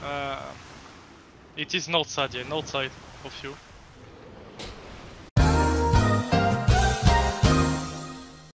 It is north side, yeah, north side of you.